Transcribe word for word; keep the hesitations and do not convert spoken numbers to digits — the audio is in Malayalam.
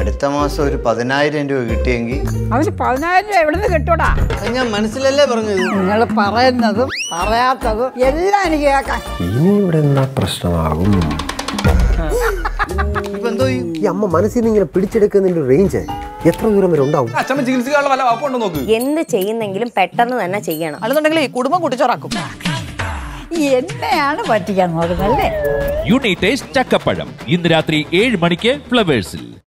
അടുത്ത മാസം ഒരു പതിനായിരം രൂപ കിട്ടിയെങ്കിൽ അവന് പതിനായിരം രൂപ എവിടെ നിന്ന് കിട്ടൂടാ? ഞാൻ മനസ്സിലല്ലേ പറഞ്ഞത്. നിങ്ങൾ പറയുന്നതും പറയാത്തതും എല്ലാം എനിക്ക് കേൾക്കാം. ഇനി ഇവിടെ എന്താ പ്രശ്നമാകും? ഈ അമ്മ മനസ്സിൽ നിന്ന് ഇങ്ങനെ പിടിച്ചെടുക്കുന്നതിന്റെ റേഞ്ച് എത്ര ദൂരം വരെ ഉണ്ടാവും? എന്ത് ചെയ്യുന്നെങ്കിലും പെട്ടെന്ന് തന്നെ ചെയ്യണം, അല്ലെന്നുണ്ടെങ്കിൽ ഈ കുടുംബം കുട്ടിച്ചോറാക്കും. എന്നെയാണ് പറ്റിക്കാൻ നോക്കുന്നല്ലേ? യുണൈറ്റേഴ്സ് ചക്കപ്പഴം ഇന്ന് രാത്രി ഏഴ് മണിക്ക് ഫ്ലവേഴ്സിൽ.